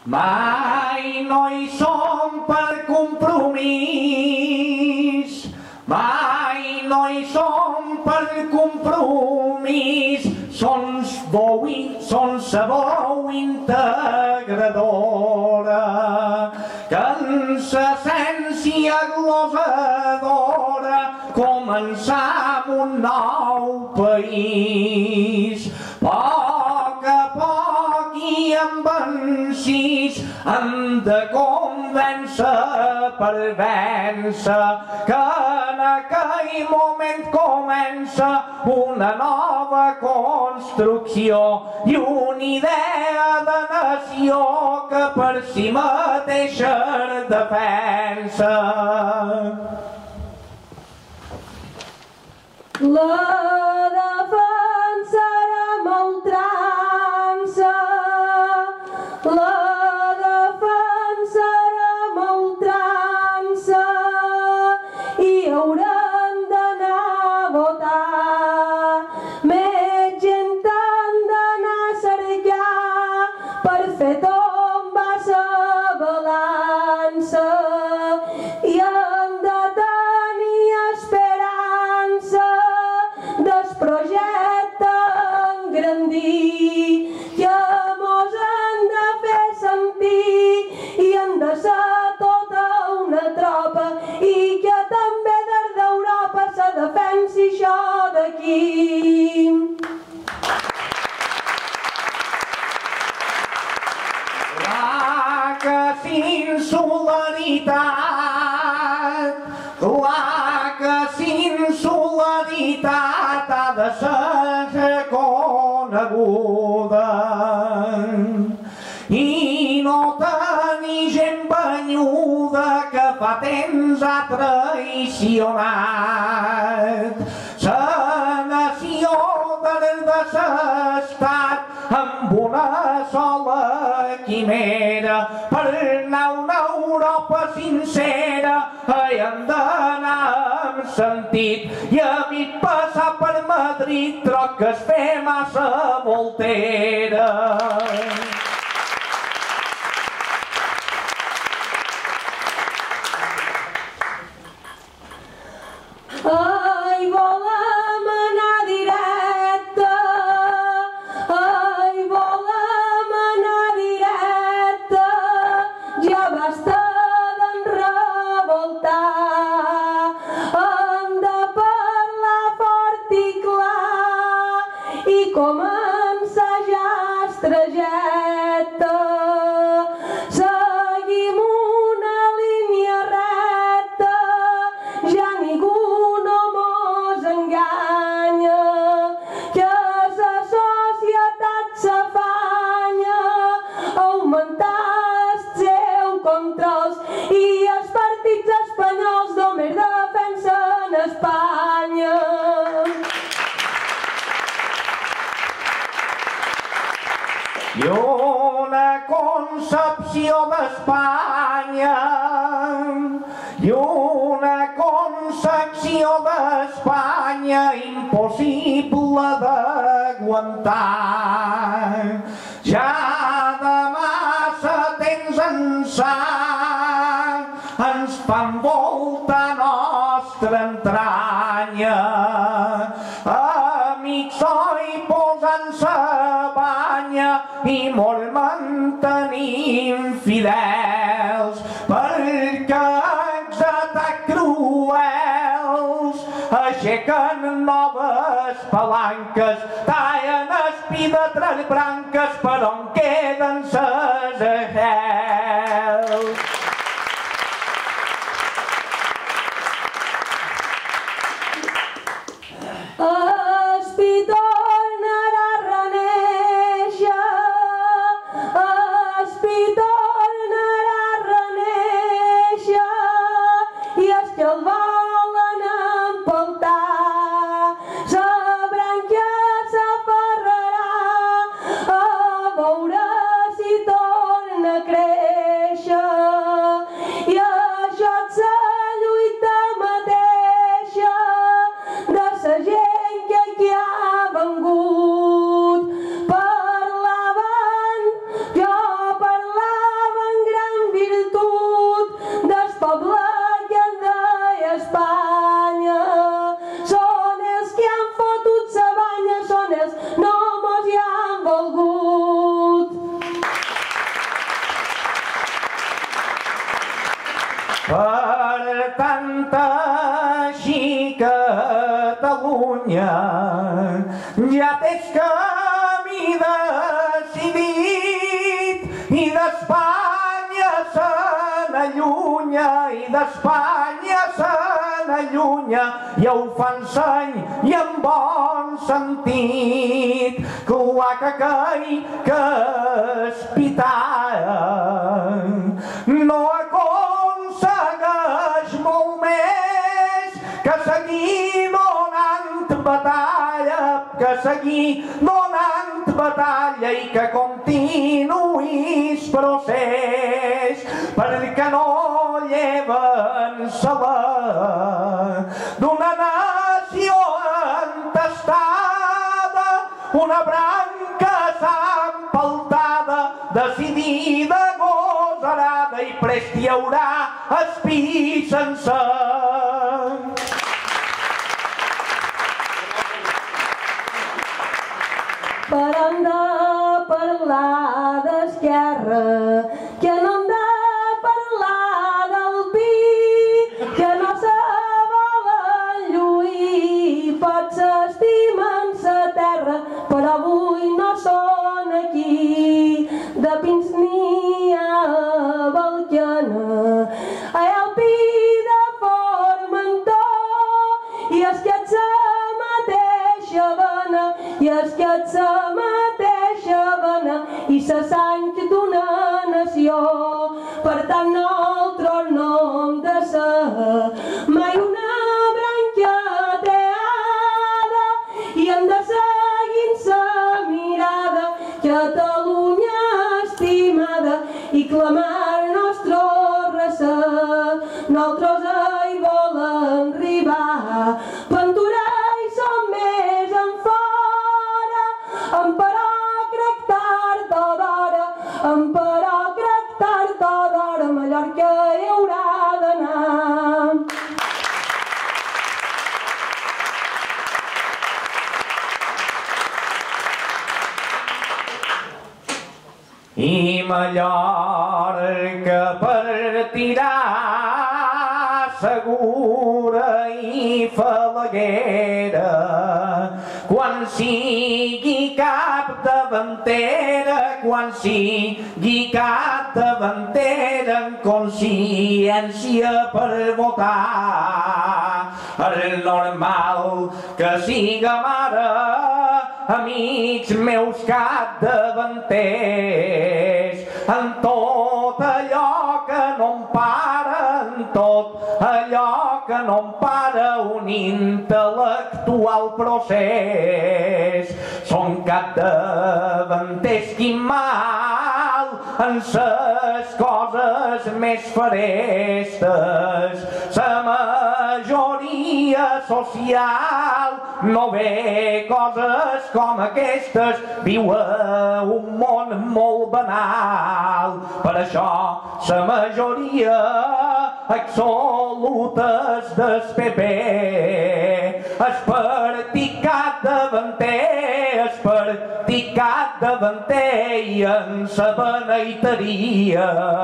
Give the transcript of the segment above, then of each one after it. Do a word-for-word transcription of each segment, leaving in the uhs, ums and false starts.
Mai no hi som per compromís, mai no hi som per compromís, som sa veu integradora, que en sa essència glosadora començam un nou país. A poc a poc i amb encís hem de convèncer per vèncer que en aquell moment comença una nova construcció i una idea de nació que per si mateixa es defensa. La defensarem a ultrança, la defensarem a ultrança i haurem d'anar a votar. Més gent han d'anar a cercar per fer tombar sa balança i hem de tenir esperança del projecte engrandir, que mos hem de fer sentir i hem de ser tota una tropa i que també des d'Europa se defensi això d'aquí. Clar que sin solidaritat, clar que sin solidaritat ha de ser reconeguda i no tenir gent banyuda que fa temps ha traicionat sa nació des de l'estat amb una sola quimera. Per anar a una Europa sincera hi hem d'anar amb sentit i evit passar per Madrid troques fer massa voltera. Ai, volem anar directe, ai, volem anar directe, ja basta d'enrevoltar. Hem de parlar fort i clar i començar ja el trajecte. Seguim una línia recta, ja ningú no mos enganya, que la societat s'afanya a augmentar els seus controls i els partits espanyols només defensen Espanya. I una concepció d'Espanya, i una concepció d'Espanya impossible d'aguantar. Ja de massa temps ençà ens fan volta nostra entranya. Amics oi posant-se banya i molt mantenim fidels perquè els atacs cruels aixequen noves palanques, tallen espí de tres branques per on queden ses arrels. Espí tornarà a renéixer, espí tornarà a renéixer i els que el volen empeltar sa branquia s'aferrarà a veure si torna a créixer. s'allunya, ja tens camí decidit i d'Espanya se n'allunya, i d'Espanya se n'allunya, ja ho fan seny i en bon sentit, clar que caigui que espitara no aconsegueix molt més que seguir donant batalla, que seguir donant batalla i que continuïs procés, perquè no lleven-se-la d'una nació entestada, una branca s'empaltada, decidida, gosarada i prest hi haurà espí sencer. Però hem de parlar d'Esquerra, que no hem de parlar del pi, que no se volen lluir, potser estimen sa terra, però avui no són aquí. De pins n'hi ha a Vilafranca, a el pi de Formentor, i és que ets la mateixa vena, i és que ets la mateixa vena, i sa sang d'una nació. Per tant, nosaltres no hem de ser mai una branca teada, i hem de seguir sa mirada, Catalunya estimada, i clamar nostre recer. Nosaltres hi volem arribar, Ventura hi som més en fora, en però crec tard o d'hora, en però crec tard o d'hora, a Mallorca hi haurà d'anar. I Mallorca partirà segura i falaguera quan sigui capdavantera, quan sigui capdavantera en consciència per votar. És normal que siga mare, amics meus capdavanters, en tot allò que no em para, en tot allò que no em para un intel·lectual procés. Són capdavanters quin mal en ses coses més ferestes. Sa majoria social no ve coses com aquestes, viu a un món molt banal. Per això sa majoria absolutes del P P, el partit capdavanter, el partit capdavanter i en sa beneiteria.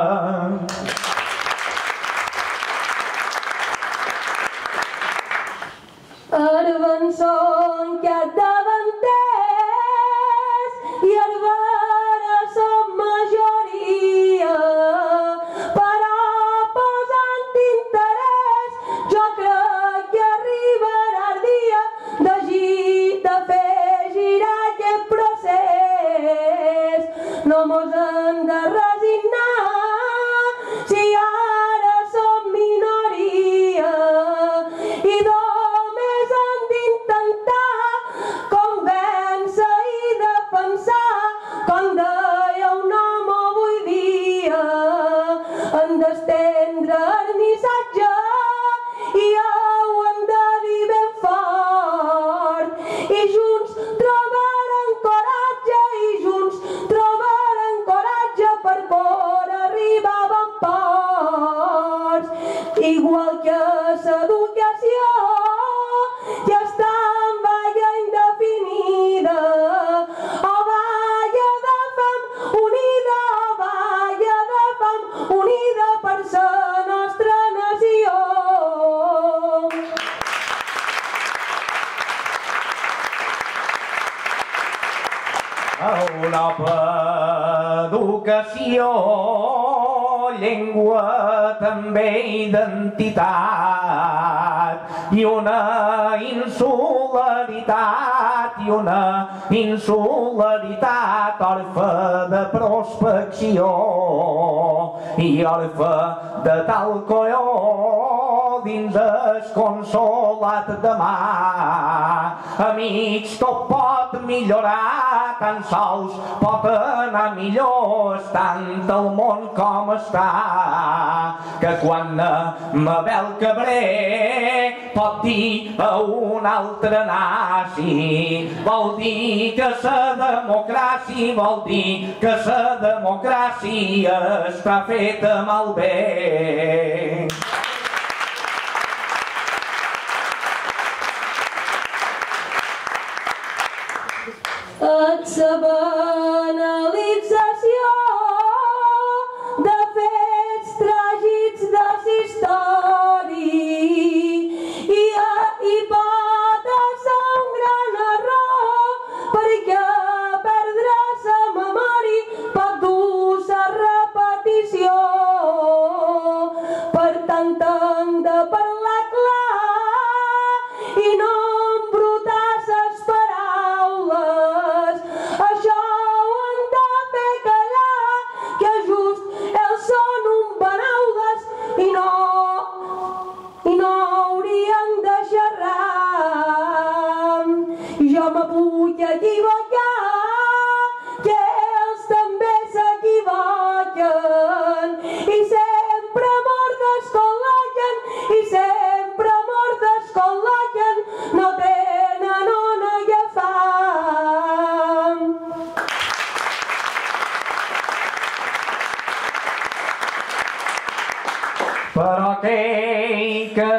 Arben són capdavanters i Arbara som majoria, però posant interès jo crec que arribarà el dia de fer girar aquest procés. No mos hem de resignar si ara som minoria i només hem d'intentar convèncer i defensar, com deia un home avui dia. Hem d'estendre el missatge i ho hem de dir ben fort, i junts trobarem coratge, i junts trobarem coratge per poder arribar a bons ports. Igual que l'educació ja està en vaga indefinida, o vaga de fam unida, o vaga de fam unida per la nostra nació. cop educació, llengua, també identitat, i una insularitat, i una insularitat orfe de prospecció i orfe de tal colló dins el consolat de mà. Amics, tot pot millorar, tan sols pot anar millor estant el món com està, que quan Mabel Cabré pot dir a un altre nazi, vol dir que la democràcia, vol dir que la democràcia està feta malbé. Et la banalització de fets tràgics de l'història i, i pot ser un gran error, perquè perdre la memòria pot dur la repetició. Per tant hem de parlar clar i no embrutar les paraules. Això ho hem de fer callar, que just ells són un benaules i no, i no hauríem de xerrar. Jo me puc equivocar, que ells també s'equivoquen, i sempre mort descol·loquen, i sempre mort descol·loquen, no tenen on agafar. Però aquell que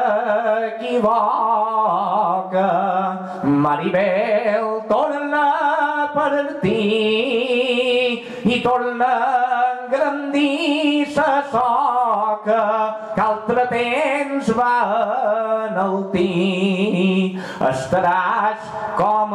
s'equivoca, Maribel, torna a partir i torna a engrandir sa soca que altre temps va enaltir. Estaràs com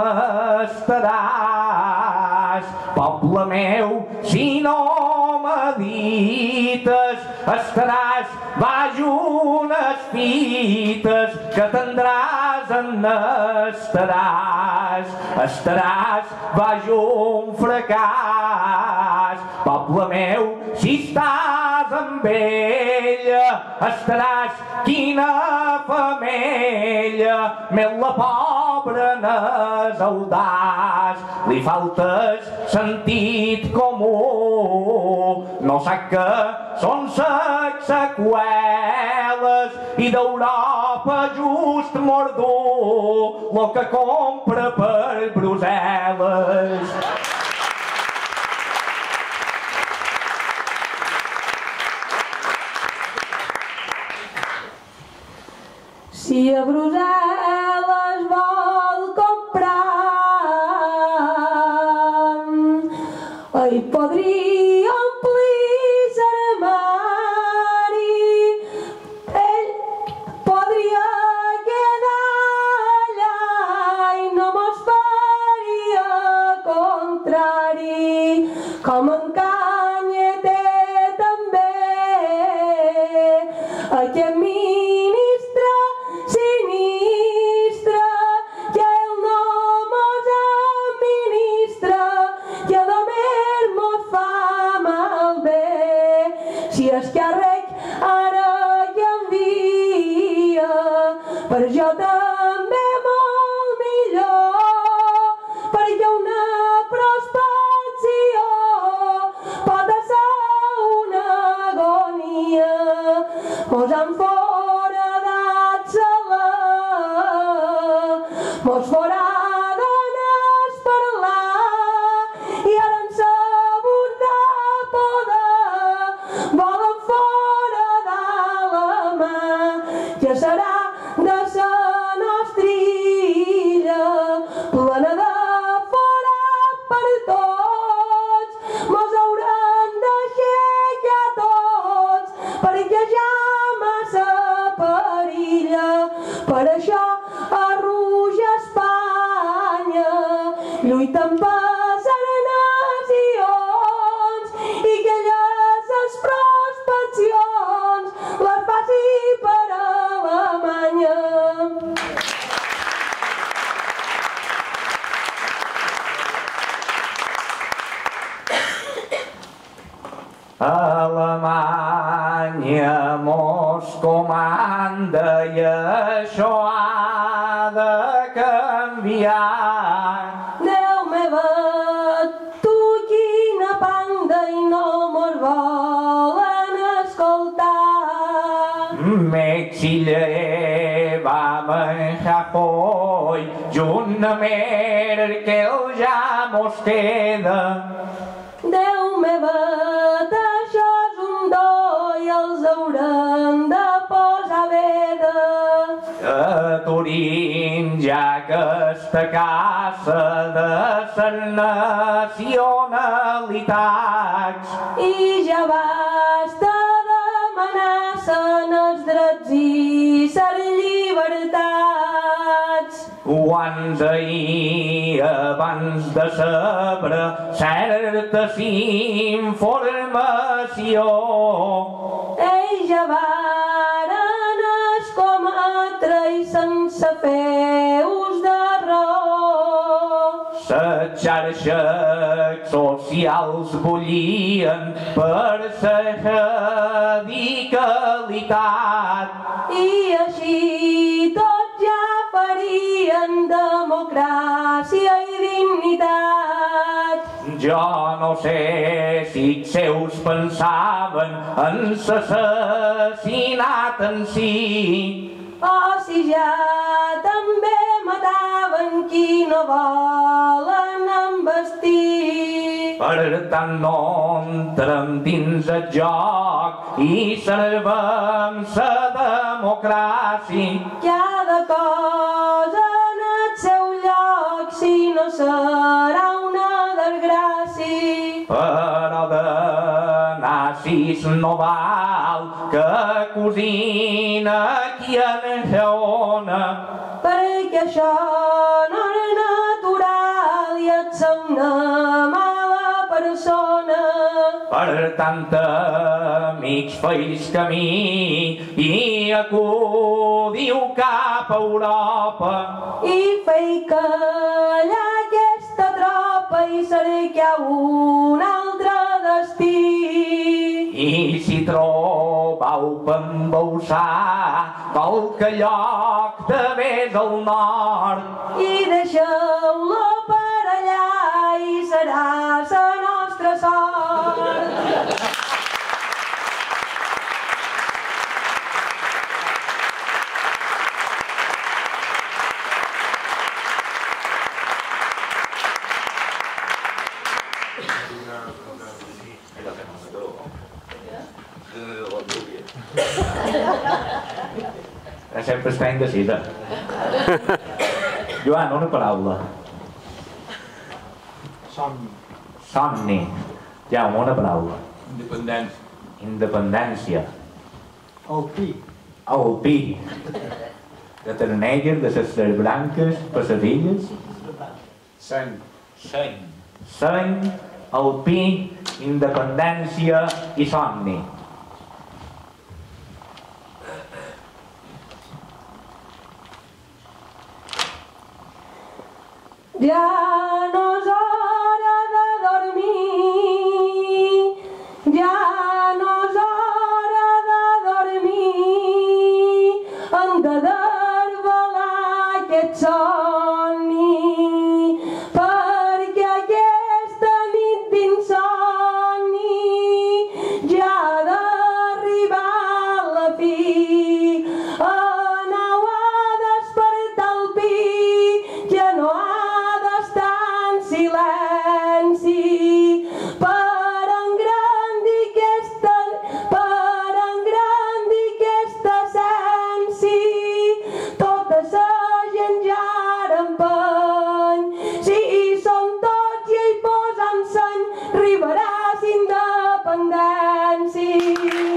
estaràs, poble meu, si no medites, estaràs baix unes fites que tindràs en estaràs, estaràs baix un fracàs. Poble meu, si estàs amb ella, estaràs quina femella, mel la pobra n'és audaç, li faltes sentit comú, no sap que són ses seqüeles i d'Europa just mordú lo que compra per Brussel·les. Si a Brussel·les vol comprar, hi podria omplir l'armari, ell podria quedar allà i no mos faria contrari, com en Canyete també, aquest ministre sinistre, que ell no mos administra, que només mos fa malbé. Si Esquerra ara que envia, per jo també molt millor, perquè una prospecció pot ser una agonia. Mos han foradat saler, mos foraden es parlar, i ara en sabut de poder volen foradar la mà, que serà de sa nostra illa, plena de forat per tots. Mos haurem d'aixecar tots, perquè ja massa perilla. Per això arruja Espanya, lluiten per la Alemanya mos comanda i això ha de canviar. Déu meva, tu quina panda i no mos volen escoltar. M'exilié va menjar poll junt a Merkel ja mos queda. Déu meva, això és un do i els haurem de posar veda. A Turín ja aquesta casa de les nacionalitats I ja basta demanar sen els drets i ser llibertats. Quants ahir abans de saber certa informació Ells ja varen escometre i sense fer ús de raó. les xarxes socials bullien per la radicalitat I així tots ja farien democràcia i dignitat. Jo no sé si els seus pensaven en l'assassinat en si O si ja també mataven qui no volen embestir. Per tant no entrem dins el joc i servem la democràcia. Cada cosa en el seu lloc, si no serà una desgràcia. Però de nazis no val que cosina qui enjaona, Perquè això no és natural i ets una mala persona. per tant amics feis camí i acudiu cap a Europa I fei callar aquesta tropa i cerqueu un altre destí. i si trobau per embausar qualque lloc de més al nord I deixeu-lo per allà i serà la nostra sort. sempre està indecisa. Joan, una paraula. Somni. Somni. Jaume, una paraula. Independència. Independència. El pi. El pi. De Ternelles, de les tres branques, passadilles. Seny. Seny. Seny, el pi, independència i somni. Ja no és hora de dormir, ja no és hora de dormir, hem de desvelar aquest somni, perquè aquesta nit d'insomni ja ha d'arribar la fi. Aneu a despertar el pi, que no ha silenci per engrandir aquesta per engrandir aquesta essència. Tota la gent ja empeny, si hi som tots i hi posam seny, arribarà la independència.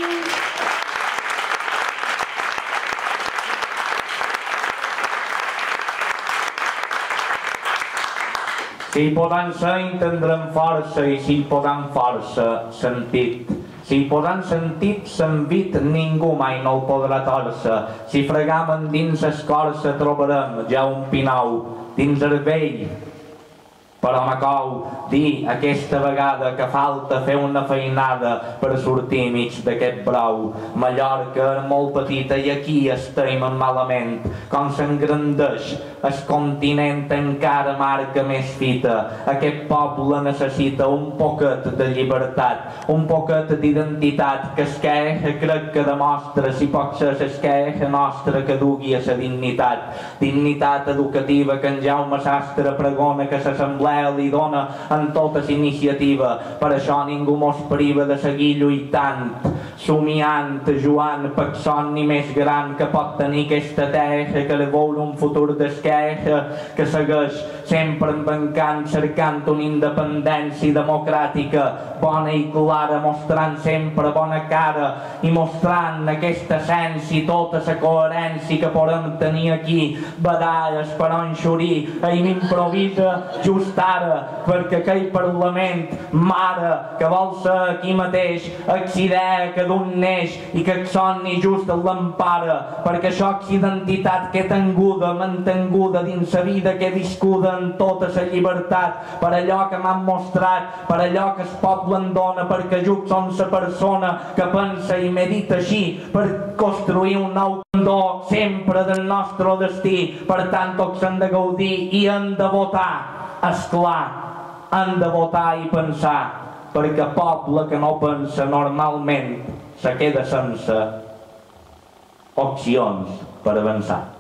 Si posant seny tindrem força i si posant força sentit. Si posant sentit s'envit ningú mai no el podrà torcer. Si fregam endins escorça trobarem ja un pinou dins el vell Però me cou dir aquesta vegada que falta fer una feinada per sortir mig d'aquest brou. Mallorca era molt petita i aquí estem malament. Com s'engrandeix el continent encara marca més fita. Aquest poble necessita un poquet de llibertat, un poquet d'identitat, que Esquerra crec que demostra, si pot ser Esquerra nostra, que dugui a la dignitat. Dignitat educativa que en Jaume Sastre pregona, que l'assemblea li dona en tota iniciativa. Per això ningú mos priva de seguir lluitant, somiant, Joan, pel somni més gran que pot tenir aquesta terra, que li veure un futur d'Esquerra, que segueix sempre embancant, cercant una independència democràtica bona i clara, mostrant sempre bona cara i mostrant aquesta essència i tota la coherència que podem tenir aquí. Badalles, però en Xurí, ell m'improvisa just ara, perquè aquell Parlament, mare, que vol ser aquí mateix, accidea que d'un neix i que el somni just l'empara, perquè això és identitat que he tenguda, mantenguda dins la vida que he viscuda en tota la llibertat, per allò que m'han mostrat, per allò que el poble em dona, perquè jo som la persona que pensa i medita així, per construir un nou candó sempre del nostre destí. Per tant, tots hem de gaudir i hem de votar. Esclar, hem de votar i pensar, perquè poble que no pensa normalment se queda sense opcions per avançar.